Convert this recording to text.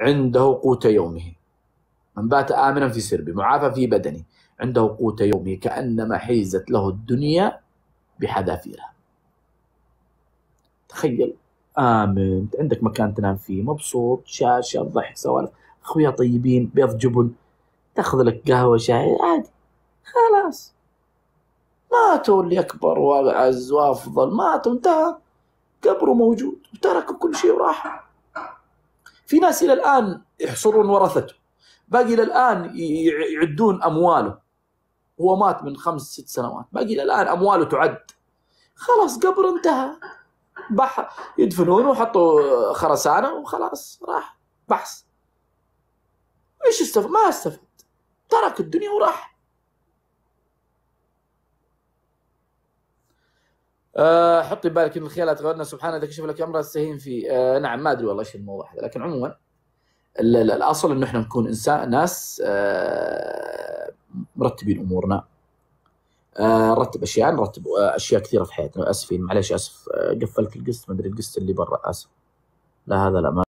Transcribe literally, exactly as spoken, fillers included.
عنده قوت يومه، من بات آمنا في سربه معافى في بدنه عنده قوت يومه كأنما حيزت له الدنيا بحذافيرها. تخيل آمن، عندك مكان تنام فيه، مبسوط، شاشة، ضحك، سوالف، أخويا طيبين، بيض جبن، تاخذ لك قهوة شاي عادي. خلاص ماتوا اللي أكبر وأعز وأفضل، ماتوا انتهى، قبره موجود وترك كل شيء وراح. في ناس إلى الآن يحصرون ورثته، باقي إلى الآن يعدون أمواله، هو مات من خمس ست سنوات، باقي إلى الآن أمواله تعد. خلاص قبر انتهى، بح يدفنونه وحطوا خرسانة وخلاص راح بحث. ايش استفاد؟ ما استفاد، ترك الدنيا وراح. أه حطي بالك ان الخيالات غيرنا سبحانه تكشف لك امر السهين فيه. أه نعم ما ادري والله ايش الموضوع هذا، لكن عموما الاصل انه احنا نكون انسان ناس أه مرتبين امورنا، أه نرتب اشياء، نرتب اشياء كثيره في حياتنا. اسفين معليش اسف، أه قفلت القسط، ما ادري القسط اللي برا، اسف. لا هذا لا ما